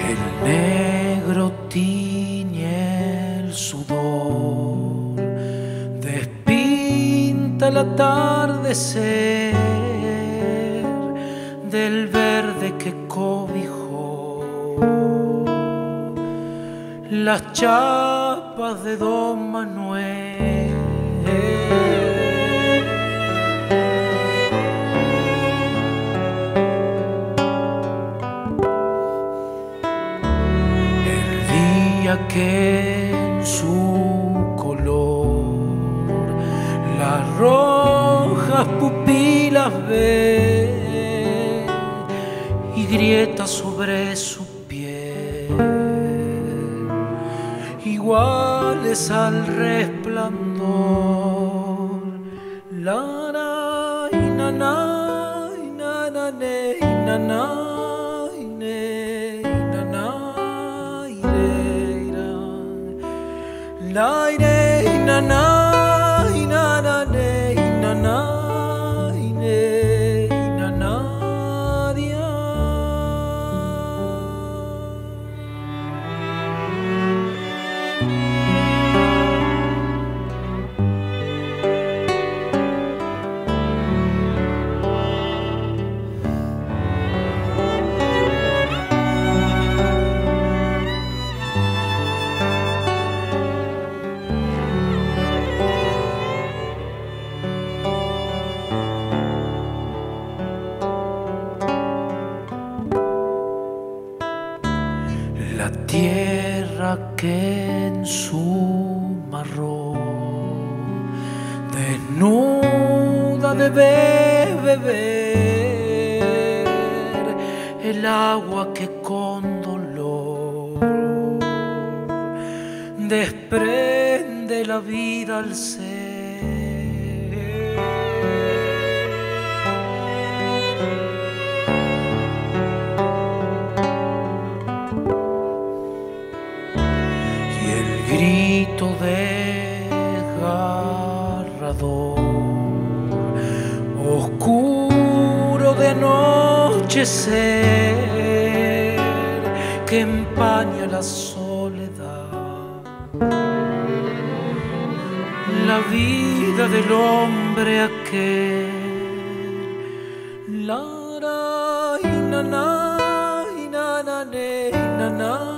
El negro tiñe el sudor, despinta el atardecer del verde que cobijó las chapas de Don Manuel. Que en su color las rojas pupilas ve y grietas sobre su piel iguales al resplandor. La na na na na na na na. La ire na na na na na na na na dia. La tierra que en su marrón desnuda debe beber el agua que con dolor desprende la vida al ser. Grito desgarrador, oscuro de anochecer que empaña la soledad, la vida del hombre aquel. La ra, na na na na na na.